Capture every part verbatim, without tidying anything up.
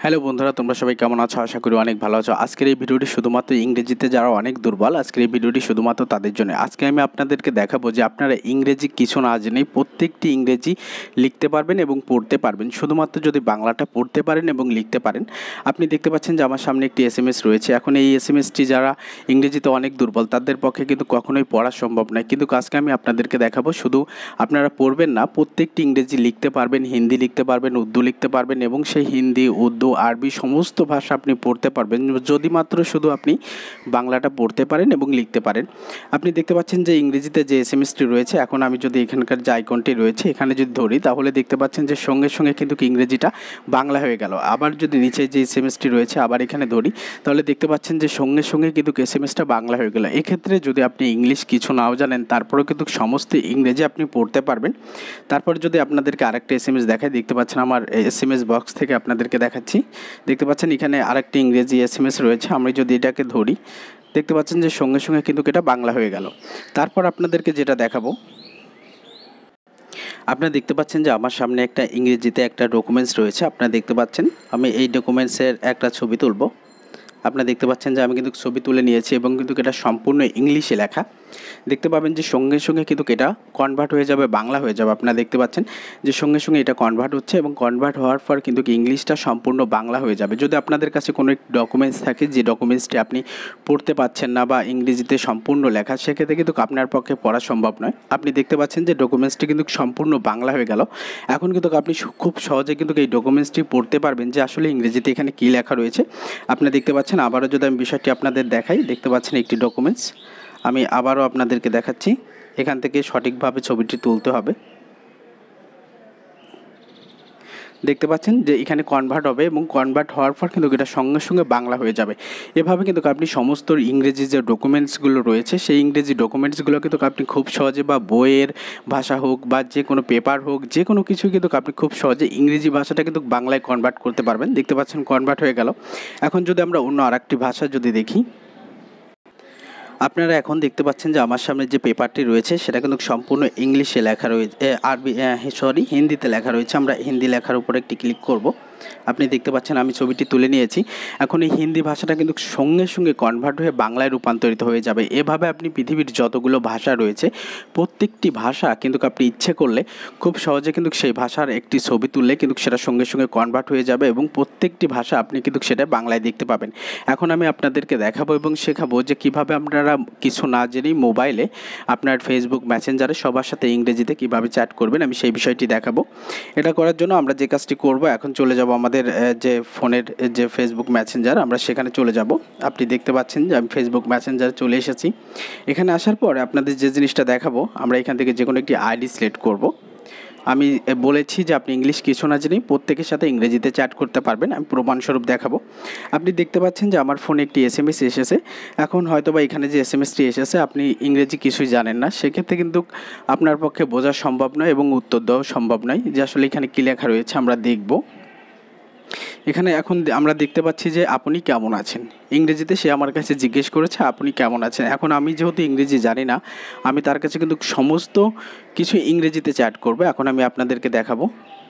Hello বন্ধুরা, তোমরা সবাই কেমন আছো? আশা করি অনেক ভালো আছো। আজকের এই ভিডিওটি শুধুমাত্র ইংরেজিতে যারা অনেক দুর্বল, আজকের এই ভিডিওটি শুধুমাত্র তাদের জন্য। আজকে আমি আপনাদেরকে দেখাবো যে আপনারা ইংরেজি কিছু না জেনেই প্রত্যেকটি ইংরেজি লিখতে পারবেন এবং পড়তে পারবেন, শুধুমাত্র যদি বাংলাটা পড়তে পারেন এবং লিখতে পারেন। আপনি দেখতে পাচ্ছেন যে আমার সামনে একটি এস এম এস রয়েছে। এখন এই এস এম এসটি যারা ইংরেজিতে অনেক দুর্বল তাদের পক্ষে কিন্তু কখনোই পড়া সম্ভব নয়, কিন্তু আজকে আমি আপনাদেরকে দেখাবো শুধু আপনারা পড়বেন না, প্রত্যেকটি ইংরেজি লিখতে পারবেন, হিন্দি লিখতে পারবেন, উর্দু লিখতে পারবেন এবং সেই হিন্দি, উর্দু, আরবি সমস্ত ভাষা আপনি পড়তে পারবেন যদি মাত্র শুধু আপনি বাংলাটা পড়তে পারেন এবং লিখতে পারেন। আপনি দেখতে পাচ্ছেন যে ইংরেজিতে যে এস এম এসটি রয়েছে, এখন আমি যদি এখানকার যে আইকনটি রয়েছে এখানে যদি ধরি তাহলে দেখতে পাচ্ছেন যে সঙ্গে সঙ্গে কিন্তু ইংরেজিটা বাংলা হয়ে গেল। আবার যদি নিচে যে এস এম এসটি রয়েছে আবার এখানে ধরি তাহলে দেখতে পাচ্ছেন যে সঙ্গে সঙ্গে কিন্তু এস এম এসটা বাংলা হয়ে গেল। এক্ষেত্রে যদি আপনি ইংলিশ কিছু নাও জানেন তারপরেও কিন্তু সমস্ত ইংরেজি আপনি পড়তে পারবেন। তারপরে যদি আপনাদেরকে আরেকটা এস এম এস দেখায়, দেখতে পাচ্ছেন আমার এস এম এস বক্স থেকে আপনাদেরকে দেখাচ্ছি। দেখতে পাচ্ছেন এখানে আরেকটি ইংরেজি এস এম এস রয়েছে। আমি যদি এটাকে ধরি দেখতে পাচ্ছেন যে সঙ্গে সঙ্গে কিন্তু এটা বাংলা হয়ে গেল। তারপর আপনাদেরকে যেটা দেখাবো, আপনারা দেখতে পাচ্ছেন যে আমার সামনে একটা ইংরেজিতে একটা ডকুমেন্টস রয়েছে। আপনারা দেখতে পাচ্ছেন আমি এই ডকুমেন্টসের একটা ছবি তুলব। আপনারা দেখতে পাচ্ছেন যে আমি কিন্তু ছবি তুলে নিয়েছি এবং কিন্তু এটা সম্পূর্ণ ইংলিশে লেখা। দেখতে পাবেন যে সঙ্গে সঙ্গে কিন্তু এটা কনভার্ট হয়ে যাবে, বাংলা হয়ে যাবে। আপনারা দেখতে পাচ্ছেন যে সঙ্গে সঙ্গে এটা কনভার্ট হচ্ছে এবং কনভার্ট হওয়ার পর কিন্তু ইংলিশটা সম্পূর্ণ বাংলা হয়ে যাবে। যদি আপনাদের কাছে কোনো ডকুমেন্টস থাকে যে ডকুমেন্টসটি আপনি পড়তে পাচ্ছেন না বা ইংরেজিতে সম্পূর্ণ লেখা, সেক্ষেত্রে কিন্তু আপনার পক্ষে পড়া সম্ভব নয়। আপনি দেখতে পাচ্ছেন যে ডকুমেন্টসটি কিন্তু সম্পূর্ণ বাংলা হয়ে গেল। এখন কিন্তু আপনি খুব সহজে কিন্তু এই ডকুমেন্টসটি পড়তে পারবেন যে আসলে ইংরেজিতে এখানে কী লেখা রয়েছে। আপনি দেখতে পাচ্ছেন, আবারও যদি আমি বিষয়টি আপনাদের দেখাই, দেখতে পাচ্ছেন একটি ডকুমেন্টস। আমি আবারও আপনাদেরকে দেখাচ্ছি, এখান থেকে সঠিকভাবে ছবিটি তুলতে হবে। দেখতে পাচ্ছেন যে এখানে কনভার্ট হবে এবং কনভার্ট হওয়ার পর কিন্তু এটা সঙ্গে সঙ্গে বাংলা হয়ে যাবে। এভাবে কিন্তু আপনি সমস্ত ইংরেজি যে ডকুমেন্টসগুলো রয়েছে সেই ইংরেজি ডকুমেন্টসগুলো কিন্তু আপনি খুব সহজে, বা বইয়ের ভাষা হোক বা যে কোনো পেপার হোক, যে কোনো কিছু কিন্তু আপনি খুব সহজে ইংরেজি ভাষাটা কিন্তু বাংলায় কনভার্ট করতে পারবেন। দেখতে পাচ্ছেন কনভার্ট হয়ে গেল। এখন যদি আমরা অন্য আরেকটি ভাষা যদি দেখি, আপনারা এখন দেখতে পাচ্ছেন যে আমার সামনে যে পেপারটি রয়েছে সেটা কিন্তু সম্পূর্ণ ইংলিশে লেখা রয়েছে, আরবি সরি হিন্দিতে লেখা রয়েছে। আমরা হিন্দি লেখার উপর একটি ক্লিক করব। আপনি দেখতে পাচ্ছেন আমি ছবিটি তুলে নিয়েছি। এখন এই হিন্দি ভাষাটা কিন্তু সঙ্গে সঙ্গে কনভার্ট হয়ে বাংলায় রূপান্তরিত হয়ে যাবে। এভাবে আপনি পৃথিবীর যতগুলো ভাষা রয়েছে প্রত্যেকটি ভাষা কিন্তু আপনি ইচ্ছে করলে খুব সহজে কিন্তু সেই ভাষার একটি ছবি তুললে কিন্তু সেটা সঙ্গে সঙ্গে কনভার্ট হয়ে যাবে এবং প্রত্যেকটি ভাষা আপনি কিন্তু সেটা বাংলায় দেখতে পাবেন। এখন আমি আপনাদেরকে দেখাবো এবং শেখাবো যে কীভাবে আপনারা কিছু না জেনেই মোবাইলে আপনার ফেসবুক মেসেঞ্জারে সবার সাথে ইংরেজিতে কীভাবে চ্যাট করবেন, আমি সেই বিষয়টি দেখাবো। এটা করার জন্য আমরা যে কাজটি করব, এখন চলে যাব আমাদের যে ফোনের যে ফেসবুক মেসেঞ্জার, আমরা সেখানে চলে যাব। আপনি দেখতে পাচ্ছেন যে আমি ফেসবুক মেসেঞ্জারে চলে এসেছি। এখানে আসার পর আপনাদের যে জিনিসটা দেখাবো, আমরা এখান থেকে যে কোনো একটি আইডি সিলেক্ট করব। আমি বলেছি যে আপনি ইংলিশ কিছু না জেনেই প্রত্যেকের সাথে ইংরেজিতে চ্যাট করতে পারবেন, আমি প্রমাণস্বরূপ দেখাবো। আপনি দেখতে পাচ্ছেন যে আমার ফোনে একটি এস এম এস এসেছে। এখন হয়তো বা এখানে যে এস এম এসটি এসেছে আপনি ইংরেজি কিছুই জানেন না, সেক্ষেত্রে কিন্তু আপনার পক্ষে বোঝা সম্ভব নয় এবং উত্তর দেওয়া সম্ভব নয় যে আসলে এখানে কী লেখা রয়েছে। আমরা দেখব এখানে। এখন আমরা দেখতে পাচ্ছি যে আপনি কেমন আছেন, ইংরেজিতে সে আমার কাছে জিজ্ঞেস করেছে আপনি কেমন আছেন। এখন আমি যেহেতু ইংরেজি জানি না, আমি তার কাছে কিন্তু সমস্ত কিছু ইংরেজিতে চ্যাট করব। এখন আমি আপনাদেরকে দেখাবো।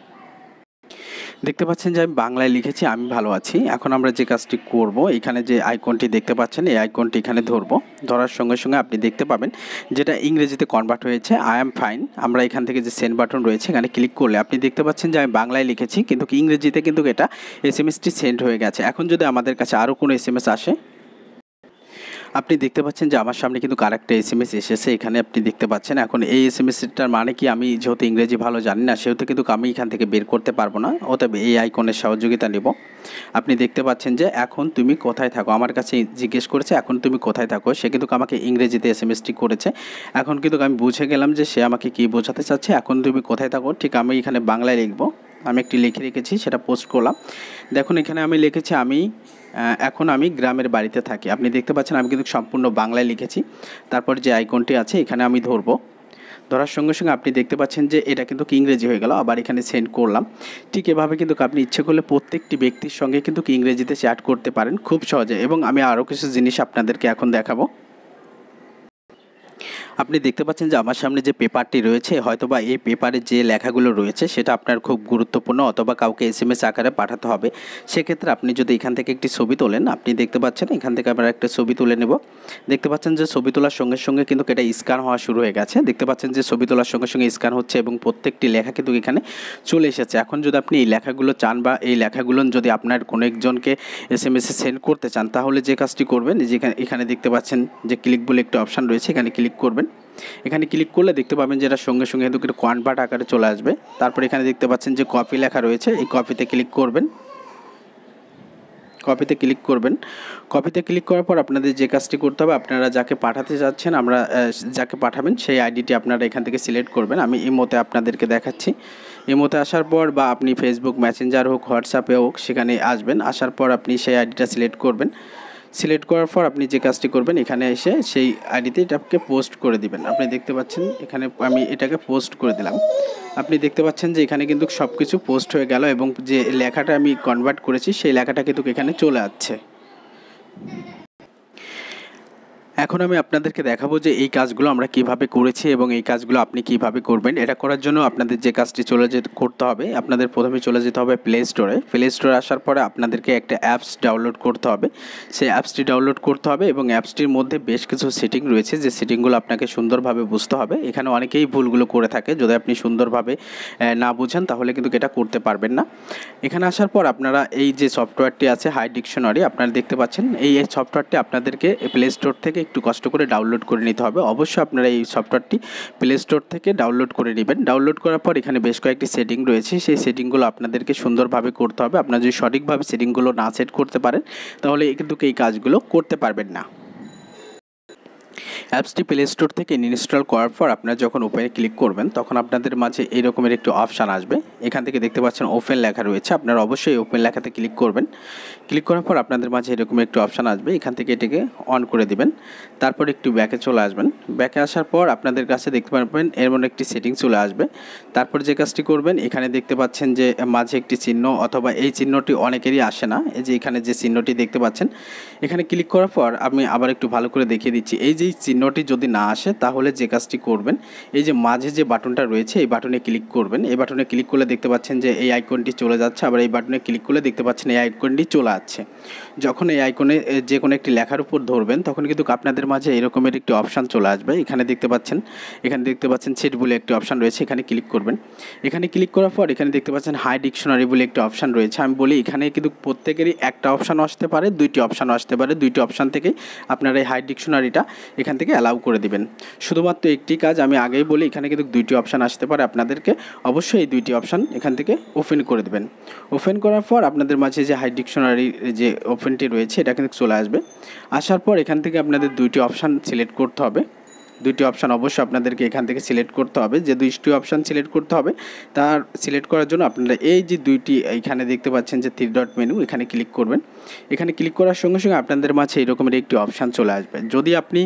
দেখতে পাচ্ছেন যে আমি বাংলায় লিখেছি আমি ভালো আছি। এখন আমরা যে কাজটি করব, এখানে যে আইকনটি দেখতে পাচ্ছেন এই আইকনটি এখানে ধরব। ধরার সঙ্গে সঙ্গে আপনি দেখতে পাবেন যেটা ইংরেজিতে কনভার্ট হয়েছে আই অ্যাম ফাইন। আমরা এখান থেকে যে সেন্ড বাটন রয়েছে এখানে ক্লিক করলে আপনি দেখতে পাচ্ছেন যে আমি বাংলায় লিখেছি কিন্তু ইংরেজিতে কিন্তু এটা এস এম এসটি সেন্ড হয়ে গেছে। এখন যদি আমাদের কাছে আরও কোনো এস এম এস আসে, আপনি দেখতে পাচ্ছেন যে আমার সামনে কিন্তু আরেকটা এস এম এস এসেছে। এখানে আপনি দেখতে পাচ্ছেন এখন এই এস এম এসটার মানে কি, আমি যেহেতু ইংরেজি ভালো জানি না সেহেতু কিন্তু আমি এখান থেকে বের করতে পারবো না, অতএব এই আইকনের সহযোগিতা নেব। আপনি দেখতে পাচ্ছেন যে এখন তুমি কোথায় থাকো, আমার কাছে জিজ্ঞেস করেছে এখন তুমি কোথায় থাকো। সে কিন্তু আমাকে ইংরেজিতে এস এম এসটি করেছে। এখন কিন্তু আমি বুঝে গেলাম যে সে আমাকে কী বোঝাতে চাচ্ছে। এখন তুমি কোথায় থাকো ঠিক আমি এখানে বাংলায় লিখবো। আমি একটি লিখে রেখেছি, সেটা পোস্ট করলাম। দেখুন এখানে আমি লিখেছি আমি এখন আমি গ্রামের বাড়িতে থাকি। আপনি দেখতে পাচ্ছেন আমি কিন্তু সম্পূর্ণ বাংলায় লিখেছি। তারপর যে আইকনটি আছে এখানে আমি ধরব। ধরার সঙ্গে সঙ্গে আপনি দেখতে পাচ্ছেন যে এটা কিন্তু ইংরেজি হয়ে গেল। আবার এখানে সেন্ড করলাম। ঠিক এভাবে কিন্তু আপনি ইচ্ছে করলে প্রত্যেকটি ব্যক্তির সঙ্গে কিন্তু ইংরেজিতে চ্যাট করতে পারেন খুব সহজে। এবং আমি আরও কিছু জিনিস আপনাদেরকে এখন দেখাবো। আপনি দেখতে পাচ্ছেন যে আমার সামনে যে পেপারটি রয়েছে, হয়তোবা এই পেপারে যে লেখাগুলো রয়েছে সেটা আপনার খুব গুরুত্বপূর্ণ, অথবা কাউকে এসএমএস আকারে পাঠাতে হবে। সেক্ষেত্রে আপনি যদি এখান থেকে একটি ছবি তোলেন, আপনি দেখতে পাচ্ছেন এখান থেকে আমরা একটা ছবি তুলে নেব। দেখতে পাচ্ছেন যে ছবি তোলার সঙ্গে সঙ্গে কিন্তু এটা স্ক্যান হওয়া শুরু হয়ে গেছে। দেখতে পাচ্ছেন যে ছবি তোলার সঙ্গে সঙ্গে স্ক্যান হচ্ছে এবং প্রত্যেকটি লেখা কিন্তু এখানে চলে এসেছে। এখন যদি আপনি এই লেখাগুলো চান বা এই লেখাগুলো যদি আপনার কোনো একজনকে এসএমএসে সেন্ড করতে চান, তাহলে যে কাজটি করবেন, যেখানে এখানে দেখতে পাচ্ছেন যে ক্লিক বলে একটা অপশান রয়েছে, এখানে ক্লিক করবেন। এখানে ক্লিক করলে দেখতে পাবেন যে এটা সঙ্গে সঙ্গে কিন্তু একটা কনভার্ট আকারে চলে আসবে। তারপর এখানে দেখতে পাচ্ছেন যে কপি লেখা রয়েছে, এই কপিতে ক্লিক করবেন। কপিতে ক্লিক করবেন। কপিতে ক্লিক করার পর আপনাদের যে কাজটি করতে হবে, আপনারা যাকে পাঠাতে যাচ্ছেন, আমরা যাকে পাঠাবেন সেই আইডিটি আপনারা এখান থেকে সিলেক্ট করবেন। আমি ইমোতে আপনাদেরকে দেখাচ্ছি। ইমোতে আসার পর বা আপনি ফেসবুক মেসেঞ্জার হোক, হোয়াটসঅ্যাপে হোক, সেখানে আসবেন। আসার পর আপনি সেই আইডিটা সিলেক্ট করবেন। সিলেক্ট করার পর আপনি যে কাজটি করবেন, এখানে এসে সেই আইডিতে এটাকে পোস্ট করে দিবেন। আপনি দেখতে পাচ্ছেন এখানে আমি এটাকে পোস্ট করে দিলাম। আপনি দেখতে পাচ্ছেন যে এখানে কিন্তু সব কিছু পোস্ট হয়ে গেল এবং যে লেখাটা আমি কনভার্ট করেছি সেই লেখাটা কিন্তু এখানে চলে আসছে। এখন আমি আপনাদেরকে দেখাবো যে এই কাজগুলো আমরা কিভাবে করেছি এবং এই কাজগুলো আপনি কিভাবে করবেন। এটা করার জন্য আপনাদের যে কাজটি চলে যেতে করতে হবে, আপনাদের প্রথমে চলে যেতে হবে প্লে স্টোরে। প্লে স্টোরে আসার পরে আপনাদেরকে একটা অ্যাপস ডাউনলোড করতে হবে। সেই অ্যাপসটি ডাউনলোড করতে হবে এবং অ্যাপসটির মধ্যে বেশ কিছু সেটিং রয়েছে, যে সেটিংগুলো আপনাকে সুন্দরভাবে বুঝতে হবে। এখানে অনেকেই ভুলগুলো করে থাকে, যদি আপনি সুন্দরভাবে না বুঝেন তাহলে কিন্তু এটা করতে পারবেন না। এখানে আসার পর আপনারা এই যে সফটওয়্যারটি আছে হাই ডিকশনারি, আপনারা দেখতে পাচ্ছেন এই সফটওয়্যারটি আপনাদেরকে প্লে স্টোর থেকে একটু কষ্ট করে ডাউনলোড করে নিতে হবে। অবশ্যই আপনারা এই সফটওয়্যারটি প্লে স্টোর থেকে ডাউনলোড করে নেবেন। ডাউনলোড করার পর এখানে বেশ কয়েকটি সেটিং রয়েছে, সেই সেটিংগুলো আপনাদেরকে সুন্দরভাবে করতে হবে। আপনারা যদি সঠিকভাবে সেটিংগুলো না সেট করতে পারেন তাহলে কিন্তু এই কাজগুলো করতে পারবেন না। অ্যাপসটি প্লে স্টোর থেকে ইনস্টল করার পর আপনারা যখন ওপেনে ক্লিক করবেন, তখন আপনাদের মাঝে এই রকমের একটি অপশান আসবে। এখান থেকে দেখতে পাচ্ছেন ওপেন লেখা রয়েছে, আপনারা অবশ্যই ওপেন লেখাতে ক্লিক করবেন। ক্লিক করার পর আপনাদের মাঝে এরকম একটি অপশান আসবে, এখান থেকে এটাকে অন করে দিবেন। তারপর একটু ব্যাকে চলে আসবেন। ব্যাকে আসার পর আপনাদের কাছে দেখতে পারবেন এর মধ্যে একটি সেটিং চলে আসবে। তারপর যে কাজটি করবেন, এখানে দেখতে পাচ্ছেন যে মাঝে একটি চিহ্ন, অথবা এই চিহ্নটি অনেকেরই আসে না, এই যে এখানে যে চিহ্নটি দেখতে পাচ্ছেন, এখানে ক্লিক করার পর আমি আবার একটু ভালো করে দেখিয়ে দিচ্ছি। এই যে চিহ্নটি যদি না আসে তাহলে যে কাজটি করবেন, এই যে মাঝে যে বাটনটা রয়েছে এই বাটনে ক্লিক করবেন। এই বাটনে ক্লিক করলে দেখতে পাচ্ছেন যে এই আইকনটি চলে যাচ্ছে, আবার এই বাটনে ক্লিক করলে দেখতে পাচ্ছেন এই আইকনটি চলে আসছে। যখন এই আইকনে যে কোনো একটি লেখার উপর ধরবেন, তখন কিন্তু আপনাদের মাঝে এরকমের একটি অপশান চলে আসবে। এখানে দেখতে পাচ্ছেন এখানে দেখতে পাচ্ছেন সেট বলে একটি অপশান রয়েছে, এখানে ক্লিক করবেন। এখানে ক্লিক করার পর এখানে দেখতে পাচ্ছেন হাই ডিকশনারি বলে একটি অপশান রয়েছে। আমি বলি এখানে কিন্তু প্রত্যেকেরই একটা অপশান আসতে পারে, দুইটি অপশান আসতে পারে। দুইটি অপশান থেকে আপনারা এই হাই ডিকশনারিটা এখান থেকে অ্যালাউ করে দিবেন। শুধুমাত্র একটি কাজ আমি আগেই বলি, এখানে কিন্তু দুইটি অপশান আসতে পারে, আপনাদেরকে অবশ্যই এই দুইটি অপশান এখান থেকে ওপেন করে দেবেন। ওপেন করার পর আপনাদের মাঝে যে হাই ডিকশনারি যে ওপেনটি রয়েছে এটা কিন্তু চলে আসবে। আসার পর এখান থেকে আপনাদের দুইটি অপশান সিলেক্ট করতে হবে। দুইটি অপশান অবশ্যই আপনাদেরকে এখান থেকে সিলেক্ট করতে হবে। যে দুইটি অপশান সিলেক্ট করতে হবে, তার সিলেক্ট করার জন্য আপনারা এই যে দুইটি এইখানে দেখতে পাচ্ছেন যে থ্রি ডট মেনু, এখানে ক্লিক করবেন। এখানে ক্লিক করার সঙ্গে সঙ্গে আপনাদের মাঝে এইরকমের একটি অপশান চলে আসবে। যদি আপনি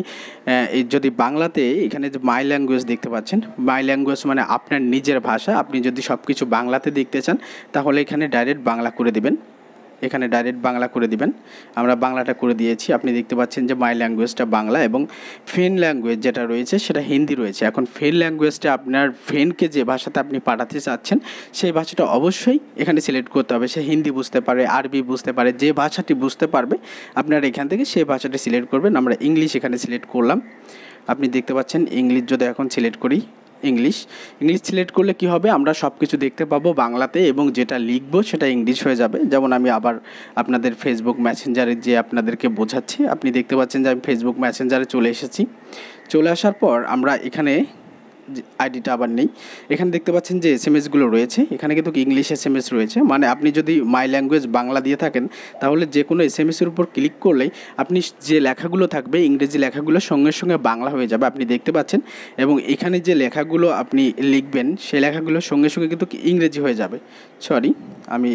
যদি বাংলাতে এখানে যে মাই ল্যাঙ্গুয়েজ দেখতে পাচ্ছেন, মাই ল্যাঙ্গুয়েজ মানে আপনার নিজের ভাষা, আপনি যদি সব কিছু বাংলাতে দেখতে চান তাহলে এখানে ডাইরেক্ট বাংলা করে দিবেন। এখানে ডাইরেক্ট বাংলা করে দিবেন। আমরা বাংলাটা করে দিয়েছি। আপনি দেখতে পাচ্ছেন যে মাই ল্যাঙ্গুয়েজটা বাংলা এবং ফ্রেন্ড ল্যাঙ্গুয়েজ যেটা রয়েছে সেটা হিন্দি রয়েছে। এখন ফ্রেন্ড ল্যাঙ্গুয়েজটা আপনার ফ্রেন্ডকে যে ভাষাতে আপনি পাঠাতে চাচ্ছেন সেই ভাষাটা অবশ্যই এখানে সিলেক্ট করতে হবে। সে হিন্দি বুঝতে পারে, আরবি বুঝতে পারে, যে ভাষাটি বুঝতে পারবে আপনারা এখান থেকে সেই ভাষাটি সিলেক্ট করবেন। আমরা ইংলিশ এখানে সিলেক্ট করলাম। আপনি দেখতে পাচ্ছেন ইংলিশ যদি এখন সিলেক্ট করি, ইংলিশ ইংলিশ সিলেক্ট করলে কি হবে, আমরা সব কিছু দেখতে পাবো বাংলাতে এবং যেটা লিখবো সেটা ইংলিশ হয়ে যাবে। যেমন আমি আবার আপনাদের ফেসবুক মেসেঞ্জারে যে আপনাদেরকে বোঝাচ্ছি, আপনি দেখতে পাচ্ছেন যে আমি ফেসবুক মেসেঞ্জারে চলে এসেছি। চলে আসার পর আমরা এখানে আইডিটা আবার নেই, এখানে দেখতে পাচ্ছেন যে এস এম এসগুলো রয়েছে, এখানে কিন্তু ইংলিশ এস এম এস রয়েছে। মানে আপনি যদি মাই ল্যাঙ্গুয়েজ বাংলা দিয়ে থাকেন তাহলে যে কোনো এস এম এসের উপর ক্লিক করলেই আপনি যে লেখাগুলো থাকবে ইংরেজি লেখাগুলো সঙ্গে সঙ্গে বাংলা হয়ে যাবে, আপনি দেখতে পাচ্ছেন। এবং এখানে যে লেখাগুলো আপনি লিখবেন সেই লেখাগুলো সঙ্গে সঙ্গে কিন্তু ইংরেজি হয়ে যাবে। সরি আমি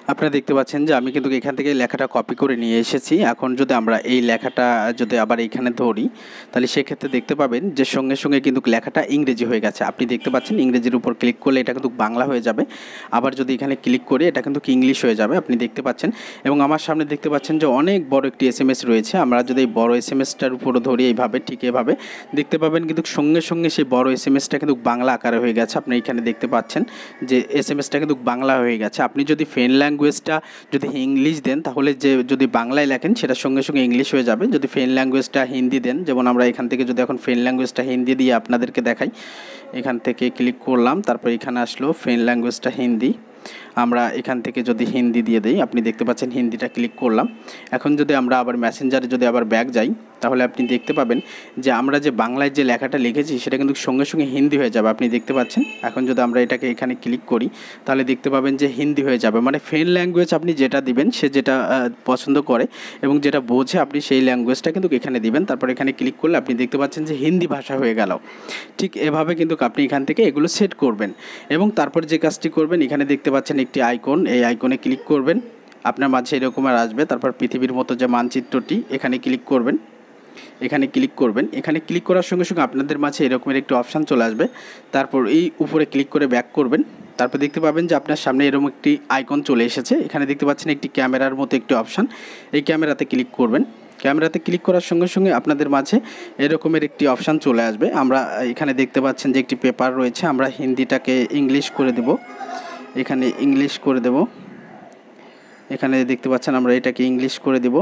আপনারা দেখতে পাচ্ছেন যে আমি কিন্তু এখান থেকে লেখাটা কপি করে নিয়ে এসেছি। এখন যদি আমরা এই লেখাটা যদি আবার এইখানে ধরি, তাহলে সেক্ষেত্রে দেখতে পাবেন যে সঙ্গে সঙ্গে কিন্তু লেখাটা ইংরেজি হয়ে গেছে। আপনি দেখতে পাচ্ছেন ইংরেজির উপর ক্লিক করলে এটা কিন্তু বাংলা হয়ে যাবে। আবার যদি এখানে ক্লিক করি এটা কিন্তু ইংলিশ হয়ে যাবে, আপনি দেখতে পাচ্ছেন। এবং আমার সামনে দেখতে পাচ্ছেন যে অনেক বড় একটি এস এম এস রয়েছে। আমরা যদি এই বড় এস এম এসটার উপরে ধরি এইভাবে, ঠিক এভাবে দেখতে পাবেন কিন্তু সঙ্গে সঙ্গে সেই বড় এস এম এসটা কিন্তু বাংলা আকারে হয়ে গেছে। আপনি এখানে দেখতে পাচ্ছেন যে এস এম এসটা কিন্তু বাংলা হয়ে গেছে। আপনি যদি ফ্রেন্ড ল্যাঙ্গুয়েজটা যদি ইংলিশ দেন, তাহলে যে যদি বাংলায় লেখেন সেটা সঙ্গে সঙ্গে ইংলিশ হয়ে যাবে। যদি ফ্রেন্ড ল্যাঙ্গুয়েজটা হিন্দি দেন, যেমন আমরা এখান থেকে যদি এখন ফ্রেন্ড ল্যাঙ্গুয়েজটা হিন্দি দিয়ে আপনাদেরকে দেখাই, এখান থেকে ক্লিক করলাম, তারপর এখানে আসলো ফ্রেন্ড ল্যাঙ্গুয়েজটা হিন্দি। আমরা এখান থেকে যদি হিন্দি দিয়ে দিই, আপনি দেখতে পাচ্ছেন হিন্দিটা ক্লিক করলাম। এখন যদি আমরা আবার মেসেঞ্জারে যদি আবার ব্যাক যাই, তাহলে আপনি দেখতে পাবেন যে আমরা যে বাংলায় যে লেখাটা লিখেছি সেটা কিন্তু সঙ্গে সঙ্গে হিন্দি হয়ে যাবে, আপনি দেখতে পাচ্ছেন। এখন যদি আমরা এটাকে এখানে ক্লিক করি, তাহলে দেখতে পাবেন যে হিন্দি হয়ে যাবে। মানে ফ্রেন্ড ল্যাঙ্গুয়েজ আপনি যেটা দিবেন, সে যেটা পছন্দ করে এবং যেটা বোঝে আপনি সেই ল্যাঙ্গুয়েজটা কিন্তু এখানে দিবেন। তারপর এখানে ক্লিক করলে আপনি দেখতে পাচ্ছেন যে হিন্দি ভাষা হয়ে গেল। ঠিক এভাবে কিন্তু আপনি এখান থেকে এগুলো সেট করবেন। এবং তারপর যে কাজটি করবেন, এখানে দেখতে পাচ্ছেন একটি আইকন, এই আইকনে ক্লিক করবেন, আপনার মাঝে এরকম আর আসবে। তারপর পৃথিবীর মতো যে মানচিত্রটি, এখানে ক্লিক করবেন, এখানে ক্লিক করবেন। এখানে ক্লিক করার সঙ্গে সঙ্গে আপনাদের মাঝে এরকমের একটি অপশান চলে আসবে। তারপর এই উপরে ক্লিক করে ব্যাক করবেন। তারপর দেখতে পাবেন যে আপনার সামনে এরকম একটি আইকন চলে এসেছে। এখানে দেখতে পাচ্ছেন একটি ক্যামেরার মতো একটি অপশান, এই ক্যামেরাতে ক্লিক করবেন। ক্যামেরাতে ক্লিক করার সঙ্গে সঙ্গে আপনাদের মাঝে এরকমের একটি অপশান চলে আসবে। আমরা এখানে দেখতে পাচ্ছেন যে একটি পেপার রয়েছে, আমরা হিন্দিটাকে ইংলিশ করে দেব, এখানে ইংলিশ করে দেব। এখানে দেখতে পাচ্ছেন আমরা এটাকে ইংলিশ করে দেব,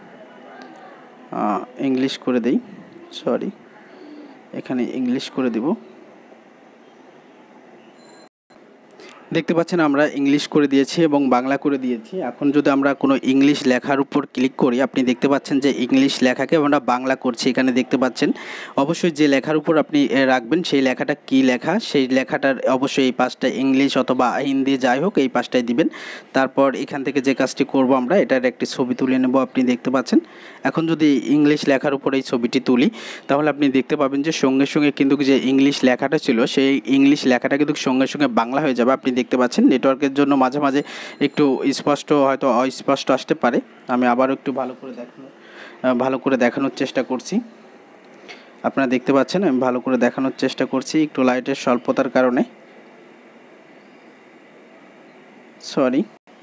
ইংলিশ করে দেই, সরি এখানে ইংলিশ করে দেব। দেখতে পাচ্ছেন আমরা ইংলিশ করে দিয়েছি এবং বাংলা করে দিয়েছি। এখন যদি আমরা কোনো ইংলিশ লেখার উপর ক্লিক করি, আপনি দেখতে পাচ্ছেন যে ইংলিশ লেখাকে আমরা বাংলা করছি। এখানে দেখতে পাচ্ছেন অবশ্যই যে লেখার উপর আপনি রাখবেন সেই লেখাটা কি লেখা, সেই লেখাটার অবশ্যই এই পাশটা ইংলিশ অথবা হিন্দি যাই হোক এই পাশটায় দিবেন। তারপর এখান থেকে যে কাজটি করব আমরা, এটার একটি ছবি তুলে নেব, আপনি দেখতে পাচ্ছেন। এখন যদি ইংলিশ লেখার উপর এই ছবিটি তুলি, তাহলে আপনি দেখতে পাবেন যে সঙ্গে সঙ্গে কিন্তু যে ইংলিশ লেখাটা ছিল সেই ইংলিশ লেখাটা কিন্তু সঙ্গে সঙ্গে বাংলা হয়ে যাবে। আপনি দেখতে পাচ্ছেন নেটওয়ার্কের জন্য মাঝে মাঝে একটু স্পষ্ট হয়তো অস্পষ্ট আসতে পারে। আমি আবারও একটু ভালো করে দেখানো ভালো করে দেখানোর চেষ্টা করছি। আপনারা দেখতে পাচ্ছেন আমি ভালো করে দেখানোর চেষ্টা করছি, একটু লাইটের স্বল্পতার কারণে, সরি।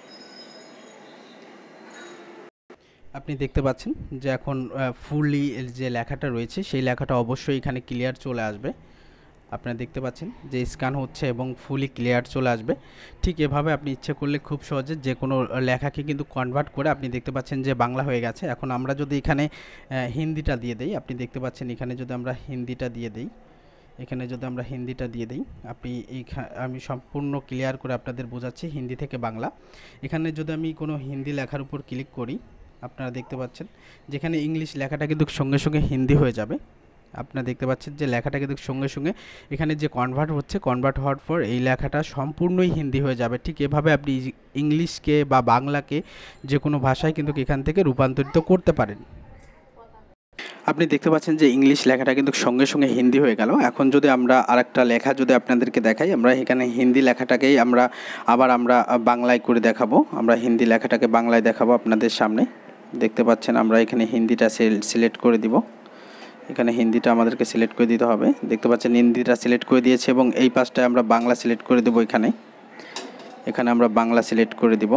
আপনি দেখতে পাচ্ছেন যে এখন ফুললি যে লেখাটা রয়েছে সেই লেখাটা অবশ্যই এখানে ক্লিয়ার চলে আসবে। আপনারা দেখতে পাচ্ছেন যে স্ক্যান হচ্ছে এবং ফুলি ক্লিয়ার চলে আসবে। ঠিক এভাবে আপনি ইচ্ছে করলে খুব সহজে যে কোনো লেখাকে কিন্তু কনভার্ট করে আপনি দেখতে পাচ্ছেন যে বাংলা হয়ে গেছে। এখন আমরা যদি এখানে হিন্দিটা দিয়ে দেই, আপনি দেখতে পাচ্ছেন এখানে যদি আমরা হিন্দিটা দিয়ে দেই, এখানে যদি আমরা হিন্দিটা দিয়ে দিই, আপনি এই আমি সম্পূর্ণ ক্লিয়ার করে আপনাদের বোঝাচ্ছি হিন্দি থেকে বাংলা। এখানে যদি আমি কোনো হিন্দি লেখার উপর ক্লিক করি, আপনারা দেখতে পাচ্ছেন যেখানে ইংলিশ লেখাটা কিন্তু সঙ্গে সঙ্গে হিন্দি হয়ে যাবে। আপনারা দেখতে পাচ্ছেন যে লেখাটা কিন্তু সঙ্গে সঙ্গে এখানে যে কনভার্ট হচ্ছে, কনভার্ট হওয়ার পর এই লেখাটা সম্পূর্ণই হিন্দি হয়ে যাবে। ঠিক এভাবে আপনি ইংলিশকে বা বাংলাকে যে কোনো ভাষায় কিন্তু এখান থেকে রূপান্তরিত করতে পারেন। আপনি দেখতে পাচ্ছেন যে ইংলিশ লেখাটা কিন্তু সঙ্গে সঙ্গে হিন্দি হয়ে গেল। এখন যদি আমরা আরেকটা লেখা যদি আপনাদেরকে দেখাই, আমরা এখানে হিন্দি লেখাটাকেই আমরা আবার আমরা বাংলায় করে দেখাবো। আমরা হিন্দি লেখাটাকে বাংলায় দেখাবো আপনাদের সামনে। দেখতে পাচ্ছেন আমরা এখানে হিন্দিটা সিলেক্ট করে দিব, এখানে হিন্দিটা আমাদেরকে সিলেক্ট করে দিতে হবে। দেখতে পাচ্ছেন হিন্দিটা সিলেক্ট করে দিয়েছে এবং এই পাশটায় আমরা বাংলা সিলেক্ট করে দেব। এখানে এখানে আমরা বাংলা সিলেক্ট করে দিব।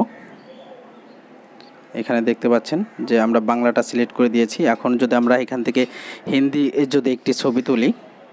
এখানে দেখতে পাচ্ছেন যে আমরা বাংলাটা সিলেক্ট করে দিয়েছি। এখন যদি আমরা এখান থেকে হিন্দি যদি একটি ছবি তুলি,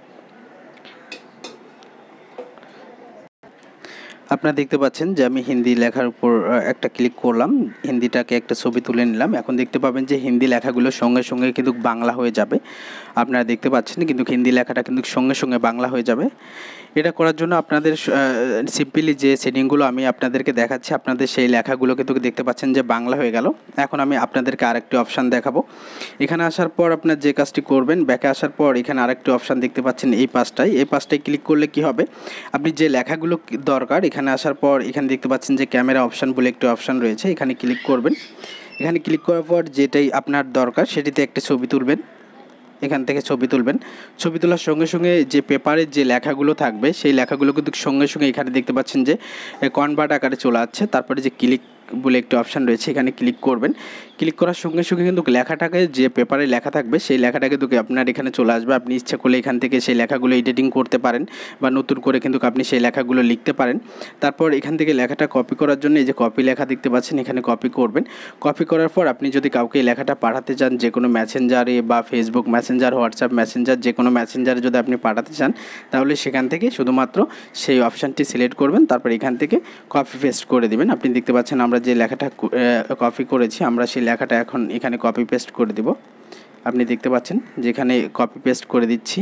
আপনারা দেখতে পাচ্ছেন যে আমি হিন্দি লেখার উপর একটা ক্লিক করলাম, হিন্দিটাকে একটা ছবি তুলে নিলাম। এখন দেখতে পাবেন যে হিন্দি লেখাগুলো সঙ্গে সঙ্গে কিন্তু বাংলা হয়ে যাবে। আপনারা দেখতে পাচ্ছেন কিন্তু হিন্দি লেখাটা কিন্তু সঙ্গে সঙ্গে বাংলা হয়ে যাবে। এটা করার জন্য আপনাদের সিম্পলি যে সেটিংগুলো আমি আপনাদেরকে দেখাচ্ছি, আপনাদের সেই লেখাগুলো কিন্তু দেখতে পাচ্ছেন যে বাংলা হয়ে গেল। এখন আমি আপনাদেরকে আরেকটি অপশান দেখাবো। এখানে আসার পর আপনার যে কাজটি করবেন, ব্যাকে আসার পর এখানে আরেকটি অপশান দেখতে পাচ্ছেন এই পাশটায়, এই পাশটায় ক্লিক করলে কি হবে, আপনি যে লেখাগুলো দরকার এখানে আসার পর এখানে দেখতে পাচ্ছেন যে ক্যামেরা অপশান বলে একটি অপশান রয়েছে, এখানে ক্লিক করবেন। এখানে ক্লিক করার পর যেটাই আপনার দরকার সেটিতে একটা ছবি তুলবেন, এখান থেকে ছবি তুলবেন। ছবি তোলার সঙ্গে সঙ্গে যে পেপারের যে লেখাগুলো থাকবে সেই লেখাগুলো কিন্তু সঙ্গে সঙ্গে এখানে দেখতে পাচ্ছেন যে কনভার্ট আকারে চলে আসছে। তারপরে যে ক্লিক বলে একটি অপশান রয়েছে, এখানে ক্লিক করবেন। ক্লিক করার সঙ্গে সঙ্গে কিন্তু লেখাটাকে যে পেপারে লেখা থাকবে সেই লেখাটা কিন্তু আপনার এখানে চলে আসবে। আপনি ইচ্ছা করলে এখান থেকে সেই লেখাগুলো এডিটিং করতে পারেন বা নতুন করে কিন্তু আপনি সেই লেখাগুলো লিখতে পারেন। তারপর এখান থেকে লেখাটা কপি করার জন্য এই যে কপি লেখা দেখতে পাচ্ছেন, এখানে কপি করবেন। কপি করার পর আপনি যদি কাউকে এই লেখাটা পাঠাতে চান যে কোনো মেসেঞ্জারে বা ফেসবুক মেসেঞ্জার, হোয়াটসঅ্যাপ মেসেঞ্জার, যে কোনো মেসেঞ্জারে যদি আপনি পাঠাতে চান তাহলে সেখান থেকে শুধুমাত্র সেই অপশানটি সিলেক্ট করবেন, তারপর এখান থেকে কপি পেস্ট করে দিবেন। আপনি দেখতে পাচ্ছেন আমরা যে লেখাটা কপি করেছি আমরা সেই লেখাটা এখন এখানে কপি পেস্ট করে দেব। আপনি দেখতে পাচ্ছেন যেখানে কপি পেস্ট করে দিচ্ছি,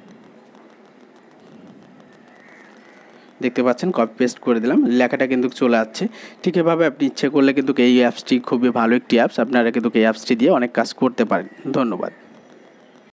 দেখতে পাচ্ছেন কপি পেস্ট করে দিলাম, লেখাটা কিন্তু চলে আসছে। ঠিক এভাবে আপনি ইচ্ছে করলে কিন্তু এই অ্যাপসটি খুবই ভালো একটি অ্যাপস, আপনারা কিন্তু এই অ্যাপসটি দিয়ে অনেক কাজ করতে পারেন। ধন্যবাদ।